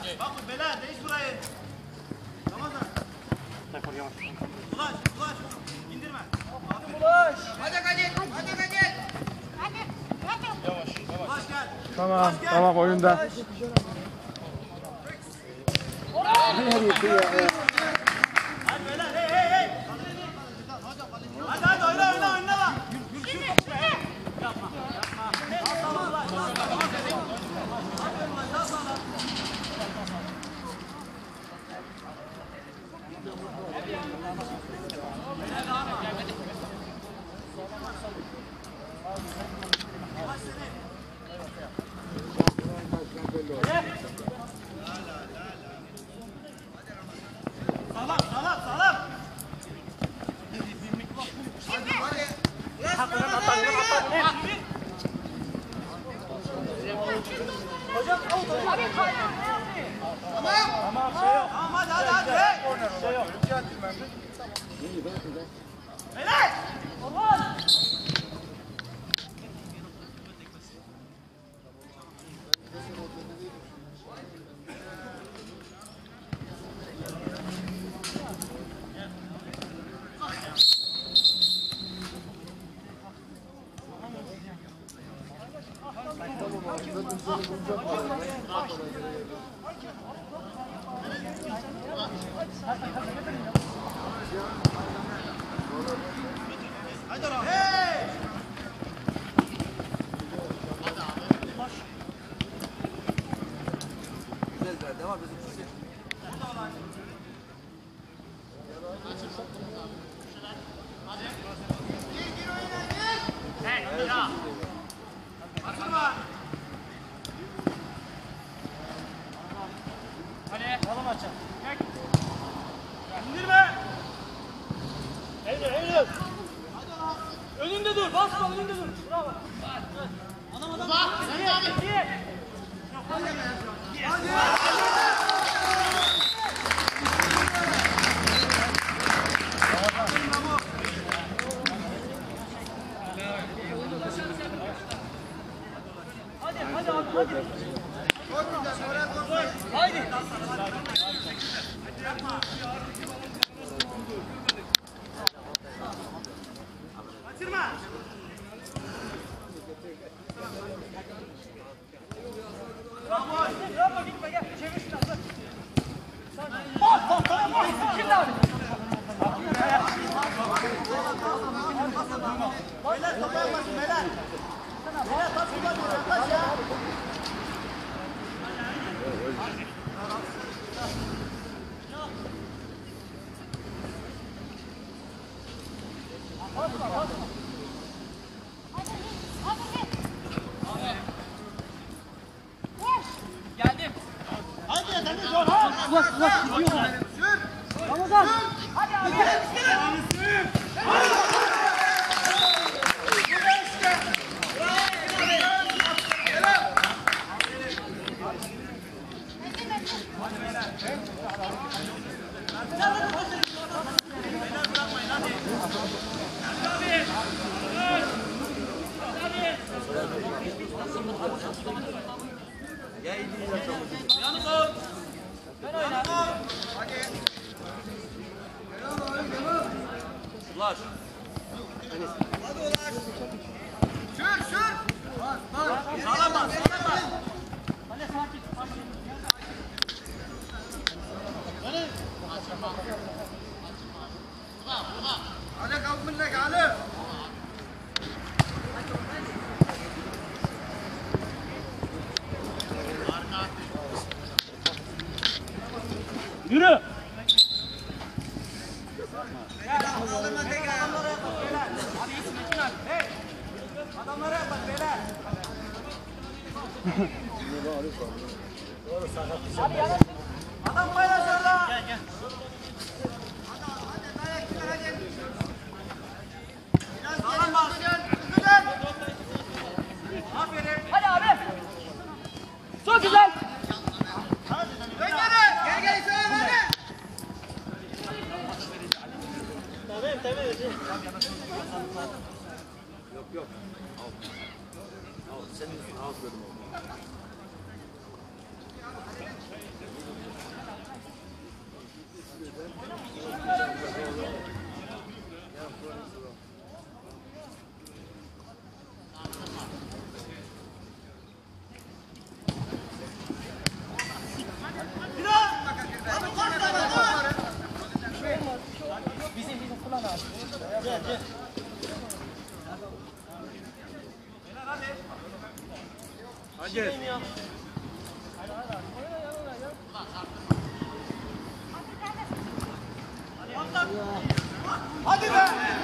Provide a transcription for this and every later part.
Bak Bela değiş burayı. Ramazan. Ulaş. İndirme. Hadi Ulaş. Hadi Kadir. Yavaş. Ulaş gel. Tamam oyunda. Hadi Bela hey. Hadi oyna bak. Yapma. Tamam Ulaş. Salam. Hocam Tamam şey yok. Tamam hadi. Şey yok. Helal. Allah. Hadi oğlum. Hey! Güzel devam bizim kişi. Hadi. Gir oyuna gir. Hey ya. Atma. Hadi. Oğlum açın. İndirme. Eylül. Önünde dur. Basma önünde dur. Bravo. Adam. Bak. Hadi. Hadi. Haydi. Kaçırma. Bravo gitme gel. Çevir şunu. Şimdi abi. Beyler topa yapmasın beyler. Beyler taş kullanmıyor. Taş ya. Geldim. Hadi ya Deniz ol. Ulaş gidiyor. Ramazan. Hadi abi. Yalnız ol. Ben oyna. Hadi. Ulaş. Hadi Ulaş. Sür. Bas. Sağlam bas. Hadi sakin. Hadi kalk millet hadi. Yürü. Adamlara yapın beyler. Adam paylaş orada. Gel. Hadi. Sağlam bas. Güzel. Aferin. Hadi abi. Çok güzel. Gel söyle. Tamam. Yok. Al. Senin üstüne al dedim. Hadi. Ya. Hadi be!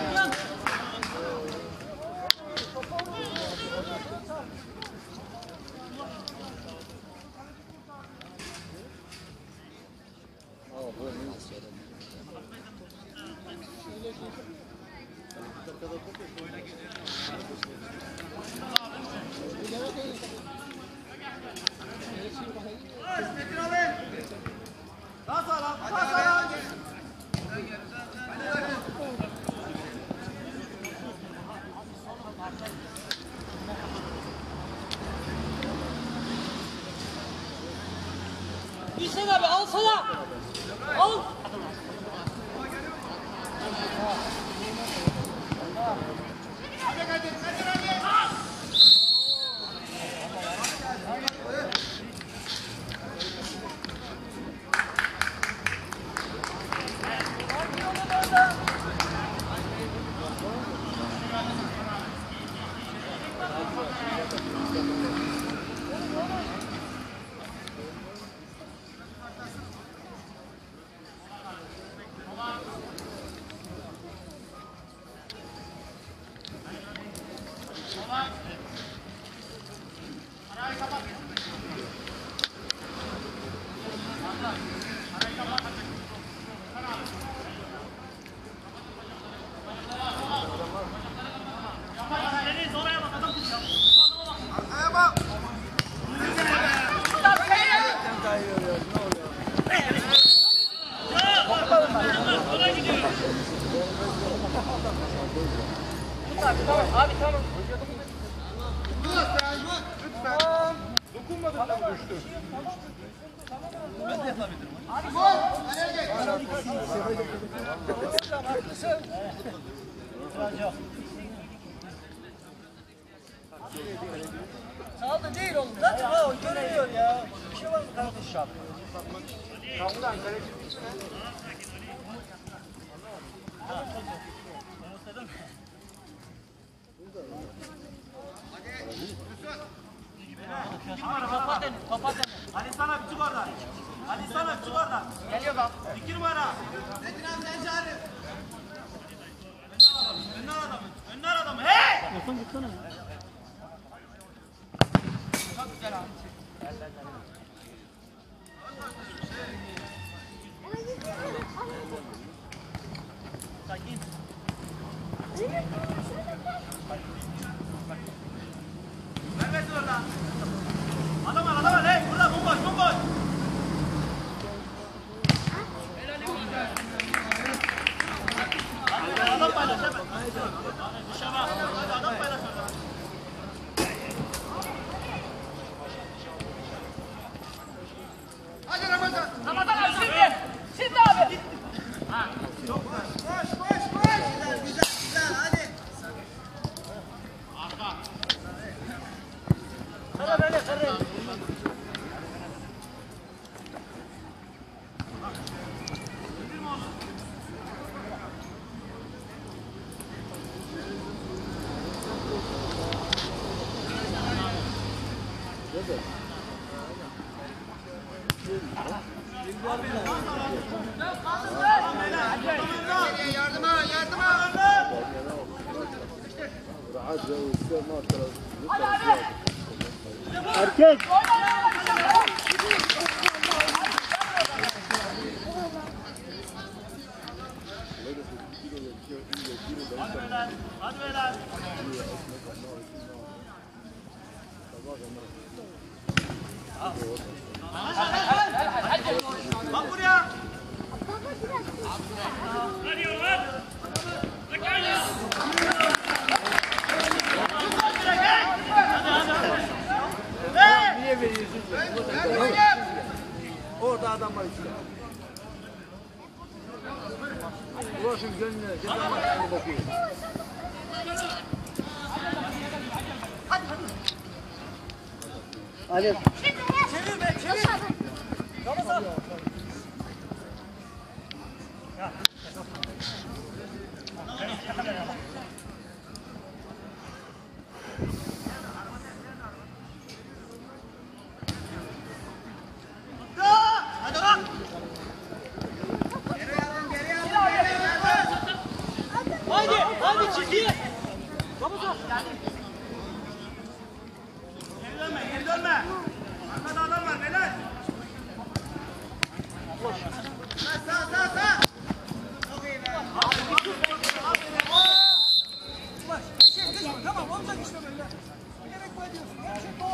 Hüseyin abi alsana. Al. Abi tamam. Dokunmadı da düştü. Ben de yapabilirim. Saldı değil oğlum. Zaten o görünüyor ya. Bir şey var mı kardeş ya? Kaptan kaleci. Kapat deniz, kapat deniz. Ali sana bir çık oradan. Ali sana bir çık oradan. Geliyor bak. 2 numara. Metin abi sen çağırın. Önden adamı. Önden adamı. Hey! Olsan gitsene ya. Çok güzel abi. Sakin. Vermesin oradan. Adam var, adam var. Hey! Burada bomboş, bomboş. Adam paylaş hemen. Dışarı. Adam paylaş oradan. Hadi Ramazan. Ramazan abi şimdi. Şimdi abi. Çok güzel. Koş, koş, koş. Güzel, güzel, güzel. Hadi. Arka. Sana böyle sarı. Yardıma, yardıma. Erkek. Hadi beyler, hadi beyler. Bak buraya. Niye veriyorsun? Orada adam var işte. Ulaşın gönlüne. Ceza maçlarına bakıyor. Ali. Çevir be çevir. Ramazan. Çık oğlum.